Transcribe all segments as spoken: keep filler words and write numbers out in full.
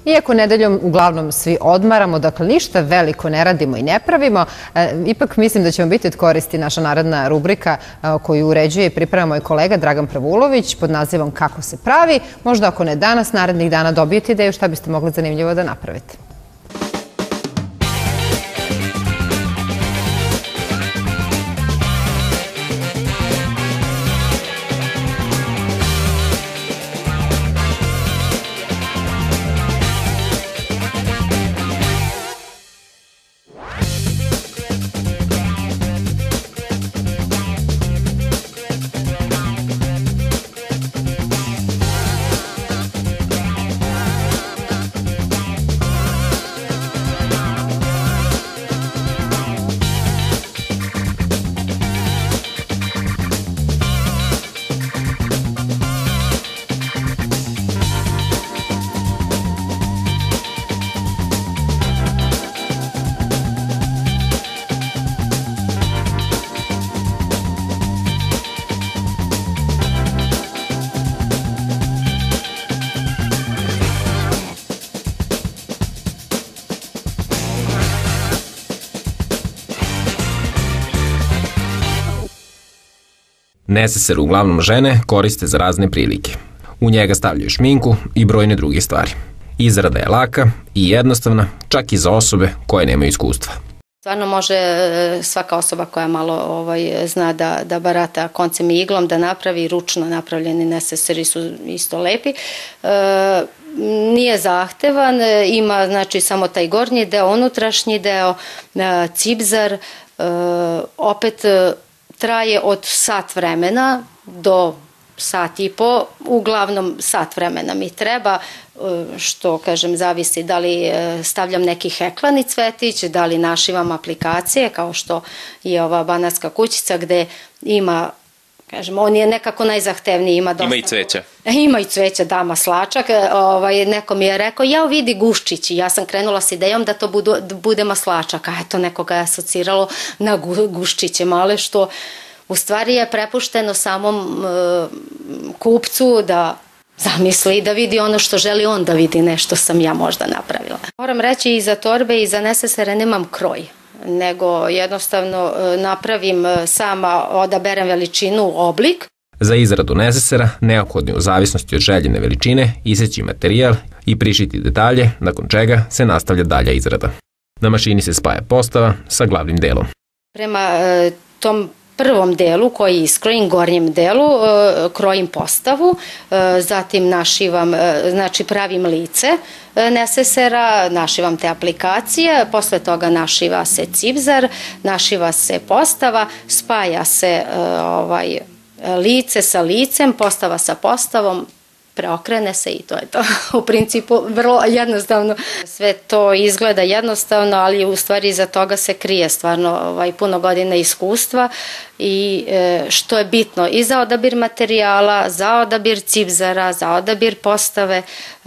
Iako nedeljom uglavnom svi odmaramo, dakle ništa veliko ne radimo i ne pravimo, ipak mislim da ćemo biti od koristi naša naredna rubrika koju uređuje i priprema moj kolega Dragan Pravulović pod nazivom Kako se pravi. Možda ako ne danas, narednih dana dobijete ideju šta biste mogli zanimljivo da napravite. Neseser uglavnom žene koriste za razne prilike. U njega stavljaju šminku i brojne druge stvari. Izrada je laka i jednostavna, čak i za osobe koje nemaju iskustva. Stvarno može svaka osoba koja malo ovaj, zna da, da barata koncem i iglom da napravi, ručno napravljeni neseseri su isto lepi. E, nije zahtevan, ima znači samo taj gornji deo, unutrašnji deo, e, cipzar, e, opet traje od sat vremena do sat i po, uglavnom sat vremena mi treba, što kažem zavisi da li stavljam neki heklani cvetić, da li našivam aplikacije kao što je ova banatska kućica gde ima, kažem, on je nekako najzahtevniji, ima dosta. Ima i cveća. Ima i cveća, da, maslačak. Ovaj, neko mi je rekao, ja vidi guščići, ja sam krenula s idejom da to budu, bude maslačak, a eto nekoga je asociralo na gu, guščiće male, što u stvari je prepušteno samom e, kupcu da zamisli i da vidi ono što želi on da vidi, nešto sam ja možda napravila. Moram reći i za torbe i za nesesere nemam kroj, nego jednostavno e, napravim sama, odaberem veličinu, oblik. Za izradu nesesera neophodno je u zavisnosti od željene veličine iseći materijal i prišiti detalje, nakon čega se nastavlja dalja izrada. Na mašini se spaja postava sa glavnim delom. Prema e, tom prvom delu koji iskrojim, gornjem delu, e, krojim postavu, e, zatim našivam, e, znači pravim lice e, nesesera, našivam te aplikacije, posle toga našiva se cipzar, našiva se postava, spaja se e, ovaj, lice sa licem, postava sa postavom, preokrene se i to je to. U principu vrlo jednostavno. Sve to izgleda jednostavno, ali u stvari iza toga se krije stvarno ovaj, puno godina iskustva i e, što je bitno i za odabir materijala, za odabir cipzara, za odabir postave, e,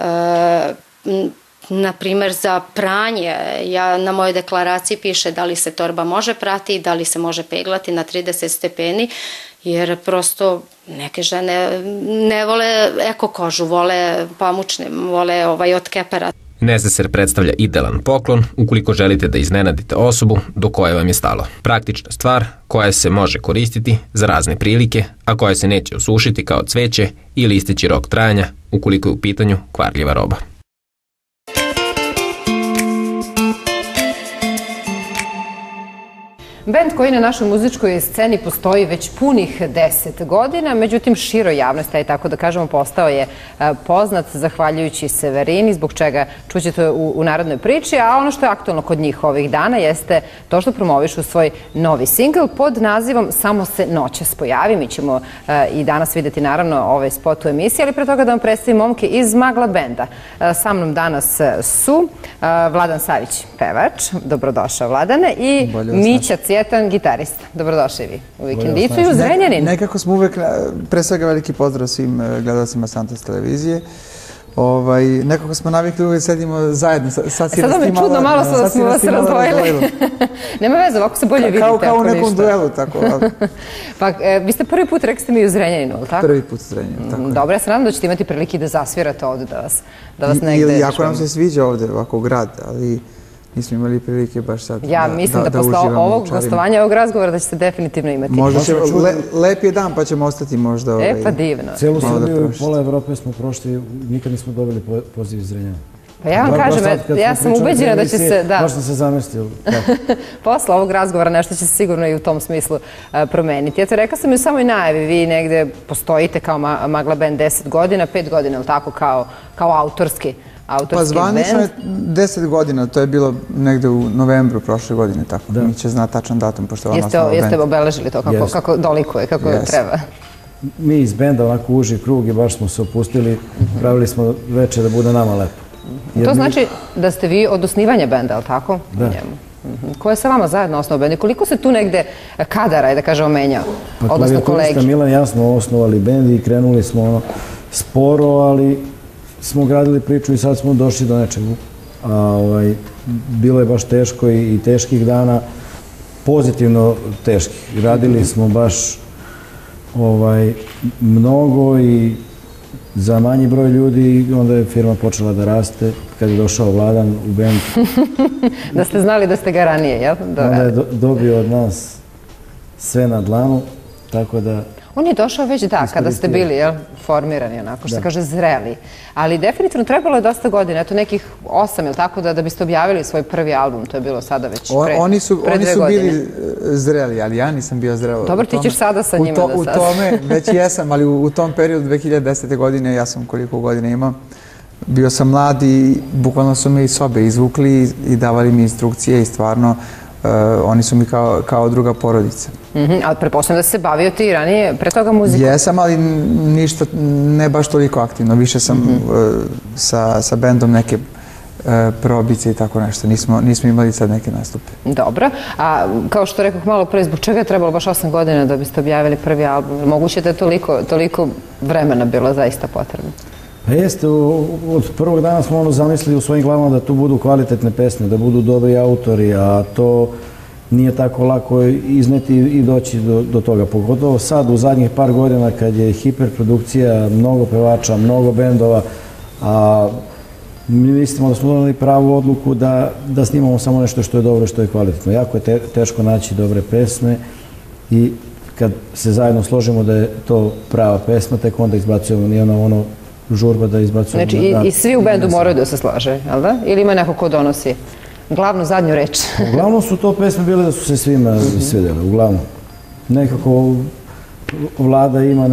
na primjer za pranje. Ja na mojoj deklaraciji piše da li se torba može prati, da li se može peglati na trideset stepeni, jer prosto neke žene ne vole eko kožu, vole pamučne, vole ovaj od kepera. Neseser predstavlja idealan poklon ukoliko želite da iznenadite osobu do koje vam je stalo. Praktična stvar koja se može koristiti za razne prilike, a koja se neće osušiti kao cveće ili isteći rok trajanja ukoliko je u pitanju kvarljiva roba. Bend koji na našoj muzičkoj sceni postoji već punih deset godina, međutim široj javnosti, aj tako da kažemo, postao je poznat zahvaljujući Severini, zbog čega čućete u, u narodnoj priči, a ono što je aktualno kod njih ovih dana jeste to što promovišu svoj novi singl pod nazivom Samo se noćas pojavi. Mi ćemo uh, i danas videti naravno ovaj spot u emisiji, ali pre toga da vam predstavim momke iz Magla benda. Uh, sa mnom danas su uh, Vladan Savić, pevač, dobrodošao Vladane, i Mića Cvjetan, gitarista. Dobrodošli vi u Vikendicu i u Zrenjanin. Nekako smo uvek, pre svega veliki pozdrav svim gledalcima Santos televizije. nekako smo navikli uvijek sedimo zajedno. Sad mi je čudno, malo smo vas razdvojili. Nema veze, ovako se bolje vidite. Kao u nekom duelu, tako. Pa, vi ste prvi put, rekli ste mi, u Zrenjaninu, ali tako? Prvi put u Zrenjaninu, tako je. Dobro, ja se nadam da ćete imati prilike da zasvirate ovde, da vas negde... Ili jako nam se sviđa ovde, ovako grad, ali nismo imali prilike baš sad da uživamo u čarima. Ja mislim da posle ovog gostovanja, ovog razgovora, da ćete definitivno imati. Možda će, lep je dan pa ćemo ostati možda... E, pa divno. Celu Srbiju i pola Evrope smo prošli, nikad nismo dobili poziv iz Zrenjanina. Pa ja vam kažem, ja sam ubeđena da će se... Baš sam se zamestio. Posle ovog razgovora nešto će se sigurno i u tom smislu promeniti. Eto, rekla sam i u samoj najavi, vi negde postojite kao Magla band deset godina, pet godina, ili tako, kao autorski band? Pa zvanično je deset godina, to je bilo negde u novembru prošle godine, tako da mi će znati tačan datum, pošto je ono osnovno band. Jeste obeležili to kako dolikuje, kako treba? Mi iz benda, onako uži krug i baš smo se opustili, pravili smo veče da bude nama lepo. To znači da ste vi od osnivanja benda, ali tako? Da. Ko je sa vama zajedno osnovao bend i koliko se tu negde kadara, da kažemo, menjao, odnosno kolegi? Klavijaturista Milan i ja smo osnovali bend i krenuli smo sporo, ali smo gradili priču i sad smo došli do nečega. Bilo je baš teško i teških dana, pozitivno teških. Radili smo baš mnogo i za manji broj ljudi i onda je firma počela da raste. Kad je došao Vladan u bend... Da ste znali da ste ga ranije, jel? Onda je dobio od nas sve na dlanu, tako da... On je došao već, da, kada ste bili formirani, onako, što se kaže, zreli. Ali definitivno trebalo je dosta godina, eto nekih osam, ili tako, da biste objavili svoj prvi album, to je bilo sada već pre dve godine. Oni su bili zreli, ali ja nisam bio zreo. Dobro, ti ćeš sada sa njima da sad. U tome već jesam, ali u tom periodu dve hiljade desete. godine, ja sam koliko godina imam, bio sam mlad i bukvalno su me iz sobe izvukli i davali mi instrukcije i stvarno oni su mi kao druga porodica. Ali pretpostavljam da se bavio ti ranije pre toga muzikom? Jesam, ali ništa, ne baš toliko aktivno. Više sam sa bendom neke probice i tako nešto. Nismo imali sad neke nastupe. Dobro. A kao što rekao malo pre, zbog čega je trebalo baš osam godina da biste objavili prvi album? Moguće da je toliko vremena bilo zaista potrebno? Pa jeste, od prvog dana smo ono zamislili u svojim glavama da tu budu kvalitetne pesme, da budu dobri autori, a to nije tako lako izneti i doći do toga. Pogotovo sad, u zadnjih par godina, kad je hiperprodukcija, mnogo pevača, mnogo bendova, a mi mislimo da smo doneli pravu odluku da snimamo samo nešto što je dobro, što je kvalitetno. Jako je teško naći dobre pesme i kad se zajedno složimo da je to prava pesma, tek onda izbacujemo, nije ono žurba da izbacujemo. Znači i svi u bendu moraju da se slaže, jel da? Ili ima neko ko donosi glavnu zadnju reč? Uglavnom su to pesme bile da su se svima svidjele, uglavnom. Nekako Vlada ima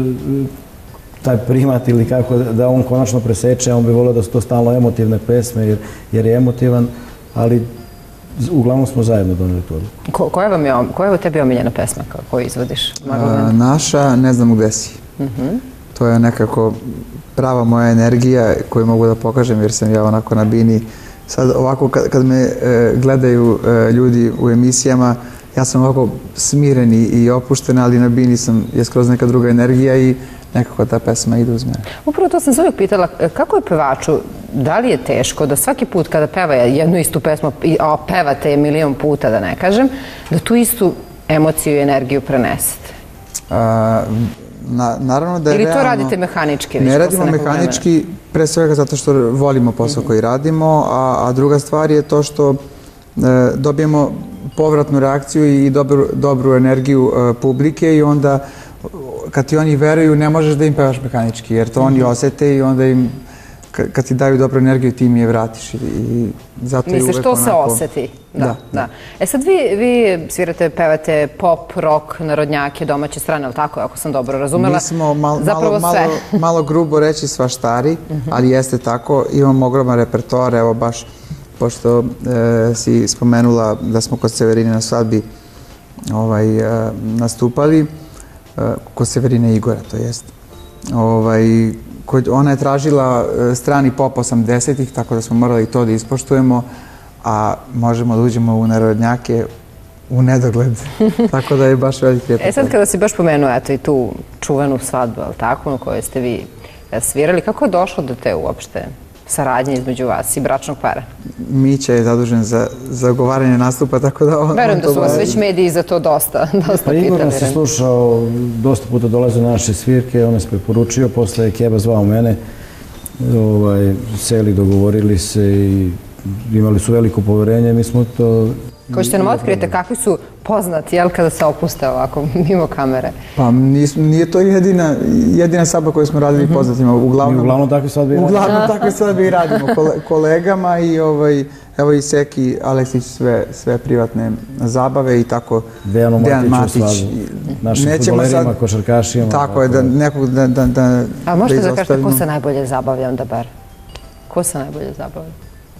taj primat ili kako da on konačno preseče, on bi volio da su to stalno emotivne pesme jer je emotivan, ali uglavnom smo zajedno doneli to. Koja je tebi omiljena pesma koju izvodiš? Naša, Ne znam gde si. To je nekako prava moja energija koju mogu da pokažem jer sam ja onako na bini. Sad ovako kad me gledaju ljudi u emisijama, ja sam ovako smiren i opušten, ali na bini je skroz neka druga energija i nekako ta pesma ide uz mene. Upravo to sam se uvijek pitala, kako je pevaču, da li je teško da svaki put kada peva jednu istu pesmu, a pevate je milion puta da ne kažem, da tu istu emociju i energiju prenesete? Naravno da je realno... Ili to radite mehanički? Ne radimo mehanički, pre svega zato što volimo posao koji radimo, a druga stvar je to što dobijemo povratnu reakciju i dobru energiju publike i onda kad ti oni veruju ne možeš da im pevaš mehanički jer to oni osete i onda im kad ti daju dobru energiju ti im je vratiš i zato je uvek onako... Misliš, to se oseti? Da. E sad vi svirate, pevate pop, rock, narodnjake, domaće strane, ali tako, ako sam dobro razumela? Mi smo malo grubo reći svaštari, ali jeste tako. Imamo ogroman repertoar, evo baš pošto si spomenula da smo kod Severine na svadbi nastupali, kod Severine Igora, to jest. Ona je tražila strani pop osamdesetih, tako da smo morali to da ispoštujemo, a možemo da uđemo u narodnjake u nedogled. Tako da je baš veliki repertoar. E sad kada si baš pomenuo eto i tu čuvenu svadbu, ali tako, na kojoj ste vi svirali. Kako je došlo do te uopšte saradnje između vas i bračnog para? Mića je zadužen za zagovaranje nastupa, tako da on... Verujem da su vas već mediji za to dosta pitali. Pa Igor nas je slušao, dosta puta dolaze na naše svirke, on nas preporučio, posle je Keba zvao mene, seli, dogovorili se i imali su veliko poverenje, mi smo to... Ko ćete nam otkrijete kakvi su poznati, jel, kada se opuste ovako mimo kamere? Pa nije to jedina svadba koju smo radili poznatima. Mi uglavnom takve svadbe i radimo. Uglavnom takve svadbe i radimo. Kolegama i evo i Seki Aleksić sve privatne zabave i tako Dejanu Matiću svadbu, našim futbolerima, košarkašijama. Tako je, da nekog da izostavimo. A možete da kažete ko se najbolje zabavlja onda bar? Ko se najbolje zabavlja?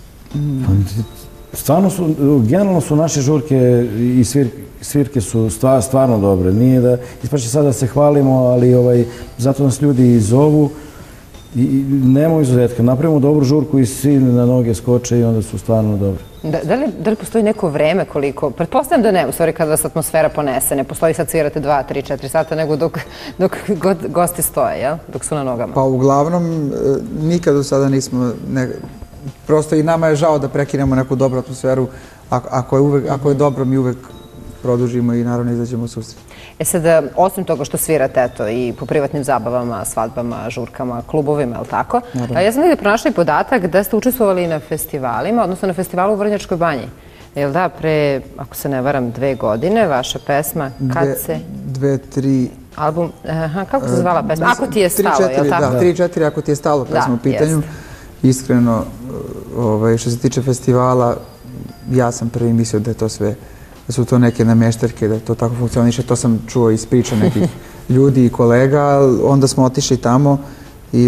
Stvarno su, generalno su naše žurke i svirke su stvarno dobre. Nije da, ispače sad da se hvalimo, ali zato nas ljudi i zovu i nemamo izuzetka. Napravimo dobru žurku i svi na noge skoče i onda su stvarno dobre. Da li postoji neko vreme koliko, pretpostavljam da ne, u stvari kada vas atmosfera ponese, ne postoji sad svirate dva, tri, četiri sata, nego dok gosti stoje, jel? Dok su na nogama. Pa uglavnom, nikad do sada nismo... Prosto i nama je žao da prekinemo neku dobru atmosferu. Ako je dobro, mi uvek produžimo i naravno izađemo u susret. E sad, osim toga što svirate, eto, i po privatnim zabavama, svadbama, žurkama, klubovima, je li tako? Ja sam negdje pronašla i podatak da ste učestvovali na festivalima, odnosno na festivalu u Vrnjačkoj banji. Jel da, pre, ako se ne varam, dve godine, vaša pesma, kad se... Dve, tri... Album, kako se zvala pesma? Ako ti je stalo, je li tako? Da, tri, četiri, ako ti je stalo pesma u pitanju. Iskreno, što se tiče festivala, ja sam prvi mislio da je to sve, da su to neke namještarke, da to tako funkcioniše. To sam čuo iz priča nekih ljudi i kolega. Onda smo otišli tamo i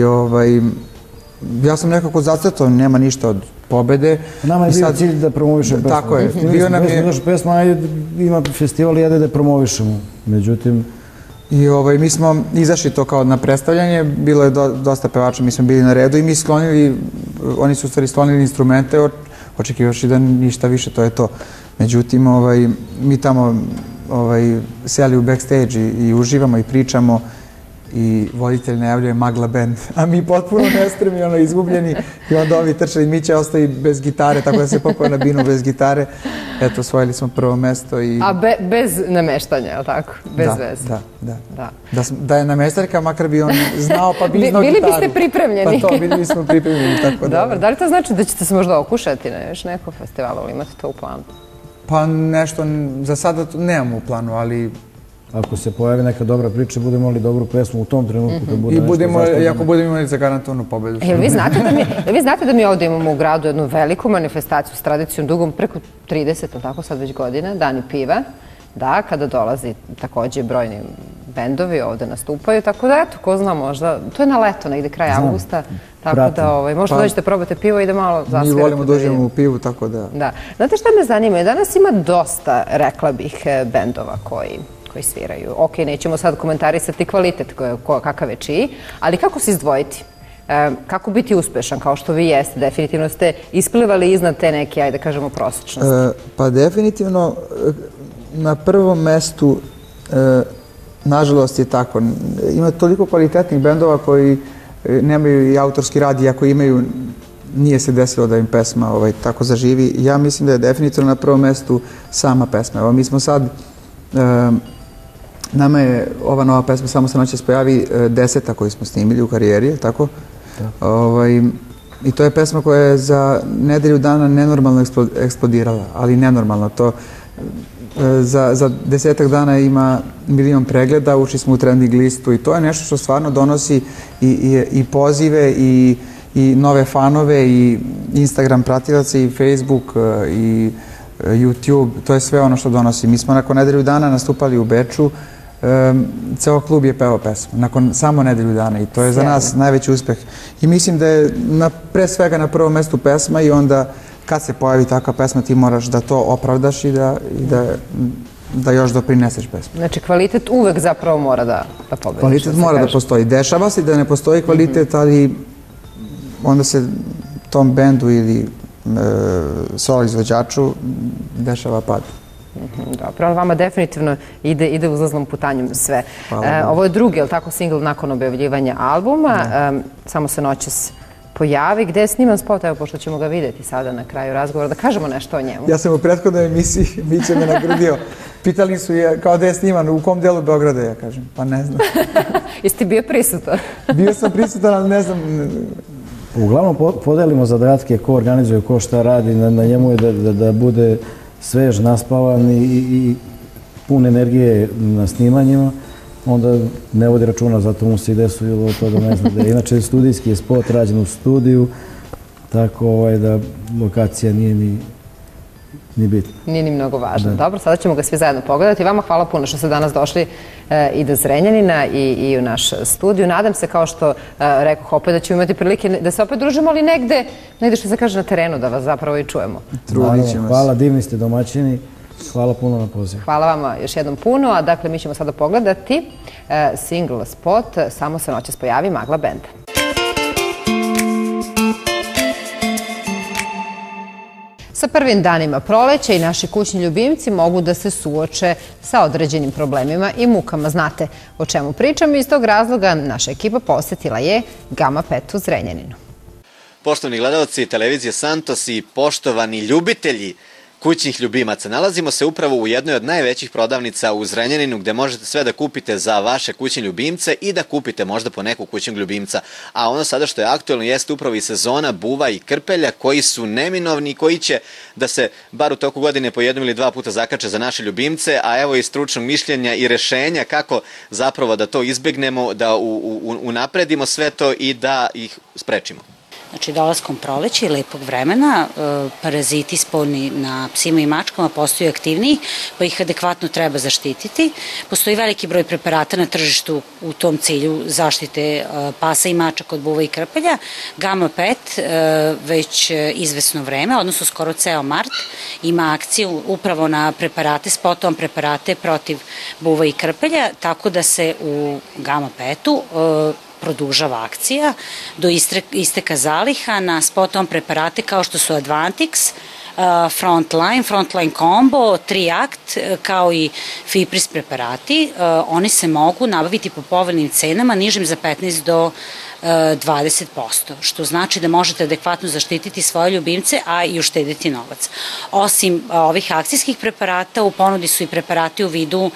ja sam nekako zacrtao, nema ništa od pobede. Nama je bio cilj da promovišemo pesmu. Tako je. Bio nam je... Pesma, ima festival i jede da promovišemo. Međutim... I mi smo izašli to kao na predstavljanje, bilo je dosta pevača, mi smo bili na redu i mi sklonili, oni su u stvari sklonili instrumente, očekivaši da ništa više, to je to. Međutim, mi tamo seli u backstage i uživamo i pričamo i voditelj najavljuje Magla band, a mi potpuno nestremi, izgubljeni i onda ovi trčali, Mića ostaje bez gitare, tako da se popao na binu bez gitare. Eto, osvojili smo prvo mesto i... A bez nameštanja, je li tako? Bez veze. Da, da. Da je nameštarka, makar bi on znao, pa bi znao gitaru. Bili biste pripremljeni. Pa to, bili bismo pripremljeni, tako da... Dobro, da li to znači da ćete se možda okušati na još neko festivalu ili imate to u planu? Pa nešto, za sada nemamo u planu, ali... Ako se pojavi neka dobra priča, budemo li dobru pesmu u tom trenutku kad bude nešto zastavljeno. I ako budemo imali za garantovnu pobedu. Jel vi znate da mi ovdje imamo u gradu jednu veliku manifestaciju s tradicijom dugom preko trideset, tako sad već godina, Dani piva, da, kada dolazi također brojni bendovi ovdje nastupaju, tako da eto, ko zna možda, to je na leto, negdje kraj avgusta, tako da možda dođete probate pivo i da malo zasvirate. Mi volimo dođemo u pivu, tako da... Da. Znate šta me zanima? Danas ima dosta, rekla bih, bendova koji koji sviraju. Ok, nećemo sad komentarisati kvalitet kakav je čiji, ali kako se izdvojiti? Kako biti uspešan, kao što vi jeste? Definitivno ste isplivali iznad te neke, ajde kažemo, prosječnosti. Pa definitivno na prvom mestu, nažalost je tako, ima toliko kvalitetnih bendova koji nemaju i autorski rad i ako imaju, nije se desilo da im pesma tako zaživi. Ja mislim da je definitivno na prvom mestu sama pesma. Evo, mi smo sad nama je ova nova pesma Samo se noćas pojavi deseta koju smo snimili u karijeri, je li tako? I to je pesma koja je za nedelju dana nenormalno eksplodirala, ali nenormalno. To za desetak dana ima milion pregleda, ušli smo u trending listu i to je nešto što stvarno donosi i pozive i nove fanove i Instagram pratilaca i Facebook i YouTube, to je sve ono što donosi. Mi smo nakon nedelju dana nastupali u Beču, ceo klub je pevao pesmu, nakon samo nedelju dana i to je za nas najveći uspeh. I mislim da je pre svega na prvom mestu pesma i onda kad se pojavi takva pesma ti moraš da to opravdaš i da još doprineseš pesmu. Znači kvalitet uvek zapravo mora da pobedi. Kvalitet mora da postoji. Dešava se da ne postoji kvalitet, ali onda se tom bendu ili solo izvođaču dešava pad. Dobro, ali vama definitivno ide, ide uzlaznom putanjom sve. E, ovo je drugi, je li tako, single nakon objavljivanja albuma, e, Samo se noćas pojavi. Gde je sniman spot, evo, pošto ćemo ga vidjeti sada na kraju razgovora, da kažemo nešto o njemu. Ja sam u prethodnoj emisiji, Miće me nagradio, pitali su je kao da je sniman, u kom delu Beograda, ja kažem, pa ne znam. Jesi ti bio prisutan? Bio sam prisutan, ali ne znam. Uglavnom podelimo zadatke ko organizuje, ko šta radi, na, na njemu je da, da, da bude svež, naspavan i, i pun energije na snimanjima, onda ne vodi računa, zato mu se i desilo to da ne zna da je. Inače, studijski je spot rađen u studiju, tako ovaj, da lokacija nije ni, ni bitna. Nije ni mnogo važno. Dobro, sada ćemo ga svi zajedno pogledati. Vama hvala puno što ste danas došli e, i do Zrenjanina i, i u naš studiju. Nadam se, kao što e, rekoh, opet da ćemo imati prilike da se opet družimo, ali negde, negde što se kaže na terenu, da vas zapravo i čujemo. Trudit ćemo se. Hvala, divni ste domaćini. Hvala puno na pozivu. Hvala vama još jednom puno, a dakle mi ćemo sada pogledati e, single spot Samo se noćas pojavi Magla benda. Sa prvim danima proleća i naši kućni ljubimci mogu da se suoče sa određenim problemima i mukama. Znate o čemu pričam, iz tog razloga naša ekipa posetila je Gama pet u Zrenjaninu. Poštovani gledalci televizije Santos i poštovani ljubitelji kućnih ljubimaca, nalazimo se upravo u jednoj od najvećih prodavnica u Zrenjaninu, gde možete sve da kupite za vaše kućne ljubimce i da kupite možda po nekog kućnog ljubimca. A ono sada što je aktuelno jeste upravo i sezona buva i krpelja, koji su neminovni i koji će da se bar u toku godine po jednom ili dva puta zakače za naše ljubimce, a evo i stručnog mišljenja i rešenja kako zapravo da to izbegnemo, da unapredimo sve to i da ih sprečimo. Znači, dolaskom proleća i lepog vremena, paraziti spoljni na psima i mačkama postaju aktivniji, pa ih adekvatno treba zaštititi. Postoji veliki broj preparata na tržištu u tom cilju zaštite pasa i mačaka od buva i krpelja. Gama pet već izvesno vreme, odnosno skoro ceo mart, ima akciju upravo na preparate, spotom preparate protiv buva i krpelja, tako da se u Gama petu produžava akcija do isteka zaliha na spot-on preparate kao što su Advantix, Frontline, Frontline Combo, Triact, kao i Fipris preparati. Oni se mogu nabaviti po povoljnim cenama, nižim za petnaest do dvadeset posto, što znači da možete adekvatno zaštititi svoje ljubimce, a i uštediti novac. Osim ovih akcijskih preparata, u ponudi su i preparati u vidu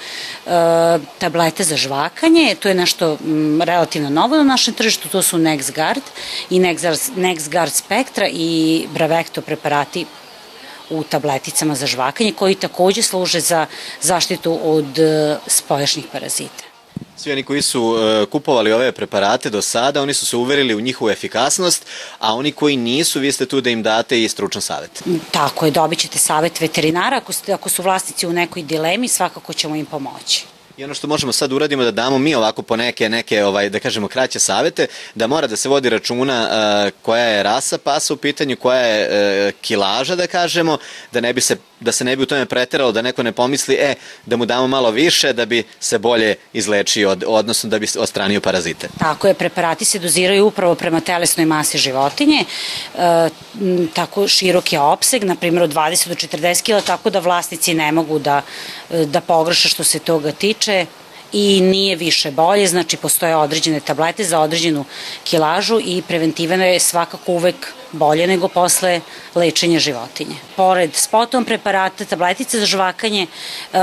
tablete za žvakanje. To je nešto relativno novo na našem tržištu, to su NexGard i NexGard Spectra i Bravecto preparati u tableticama za žvakanje, koji takođe služe za zaštitu od spoljašnjih parazita. Svi oni koji su kupovali ove preparate do sada, oni su se uverili u njihovu efikasnost, a oni koji nisu, vi ste tu da im date i stručan savjet. Tako je, dobit ćete savjet veterinara. Ako, ste, ako su vlasnici u nekoj dilemi, svakako ćemo im pomoći. I ono što možemo sad uradimo da damo mi ovako po neke, neke ovaj, da kažemo, kraće savete, da mora da se vodi računa uh, koja je rasa pasa u pitanju, koja je uh, kilaža, da kažemo, da, ne bi se, da se ne bi u tome preteralo, da neko ne pomisli, e, da mu damo malo više da bi se bolje izlečio, od, odnosno da bi odstranio parazite. Tako je, preparati se doziraju upravo prema telesnoj masi životinje, uh, tako širok je opseg, na primjer od dvadeset do četrdeset kila, tako da vlasnici ne mogu da, da pogreše što se toga tiče, i nije više bolje, znači postoje određene tablete za određenu kilažu i preventivno je svakako uvek bolje nego posle lečenja životinje. Pored spotom preparata, tabletice za žvakanje, e,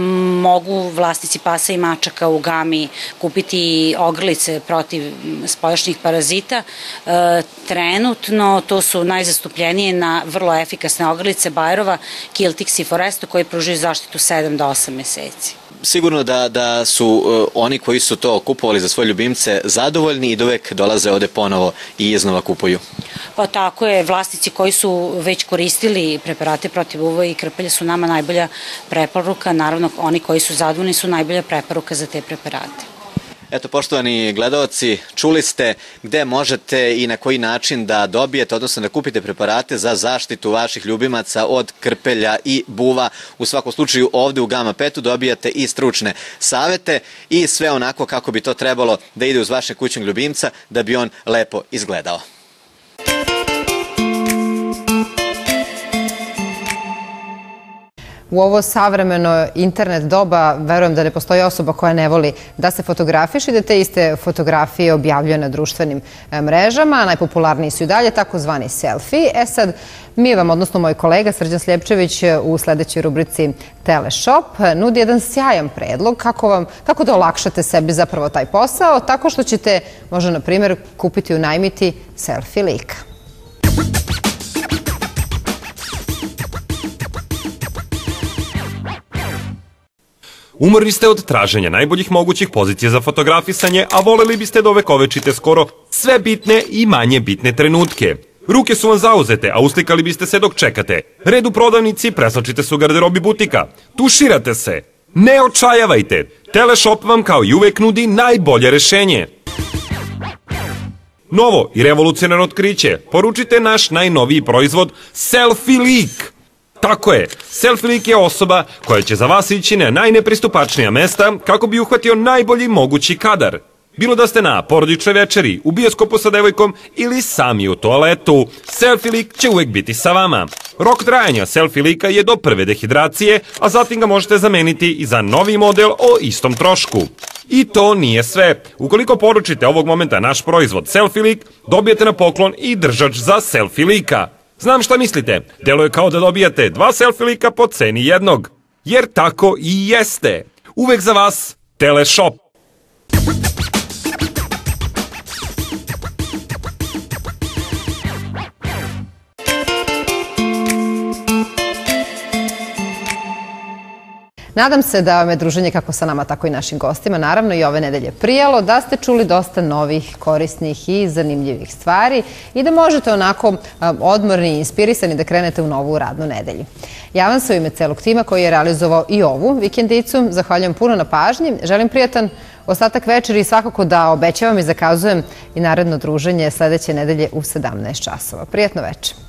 mogu vlasnici pasa i mačaka u Gami kupiti ogrlice protiv spoljašnjih parazita. E, trenutno to su najzastupljenije na vrlo efikasne ogrlice Bajerova, Kiltix i Foresto, koji pružaju zaštitu sedam do osam meseci. Sigurno da, da su uh, oni koji su to kupovali za svoje ljubimce zadovoljni i da uvek dolaze ovde ponovo i iznova kupuju. Pa tako je, vlasnici koji su već koristili preparate protiv buva i krpelja su nama najbolja preporuka, naravno oni koji su zadovoljni su najbolja preporuka za te preparate. Eto, poštovani gledaoci, čuli ste gde možete i na koji način da dobijete, odnosno da kupite preparate za zaštitu vaših ljubimaca od krpelja i buva. U svakom slučaju ovde u Gama petu dobijate i stručne savete i sve onako kako bi to trebalo da ide uz vašeg kućnog ljubimca da bi on lepo izgledao. U ovo savremeno internet doba verujem da ne postoji osoba koja ne voli da se fotografiše i da te iste fotografije objavljuje na društvenim mrežama. Najpopularniji su i dalje takozvani selfie. E sad, mi vam, odnosno moj kolega Srđan Sljepčević u sledećoj rubrici Teleshop nudi jedan sjajan predlog kako, vam, kako da olakšate sebi zapravo taj posao, tako što ćete, možda na primjer, kupiti u najmiti selfie lika. Umorni ste od traženja najboljih mogućih pozicija za fotografisanje, a voleli biste da ovekovečite skoro sve bitne i manje bitne trenutke. Ruke su vam zauzete, a uslikali biste se dok čekate. Red u prodavnici, preslačite se u garderobi butika. Tuširate se. Ne očajavajte. Teleshop vam kao i uvek nudi najbolje rešenje. Novo i revolucionarno otkriće. Poručite naš najnoviji proizvod Selfie lik. Tako je, selfie lik je osoba koja će za vas ići na najnepristupačnija mesta kako bi uhvatio najbolji mogući kadar. Bilo da ste na porodičnoj večeri, u bioskopu sa devojkom ili sami u toaletu, selfie lik će uvek biti sa vama. Rok trajanja selfie lika je do prve dehidracije, a zatim ga možete zameniti i za novi model o istom trošku. I to nije sve. Ukoliko poručite ovog momenta naš proizvod selfie lik, dobijete na poklon i držač za selfie lika. Znam šta mislite, deluje kao da dobijate dva selfie lika po ceni jednog. Jer tako i jeste. Uvek za vas, Teleshop. Nadam se da vam je druženje kako sa nama, tako i našim gostima, naravno i ove nedelje prijalo, da ste čuli dosta novih, korisnih i zanimljivih stvari i da možete onako odmorni i inspirisani da krenete u novu radnu nedelju. Ja vam se u ime celog tima koji je realizovao i ovu vikendicu zahvaljujem puno na pažnji, želim prijatan ostatak večeri i svakako da obećavam i zakazujem i naredno druženje sledeće nedelje u sedamnaest časova. Prijatno večer.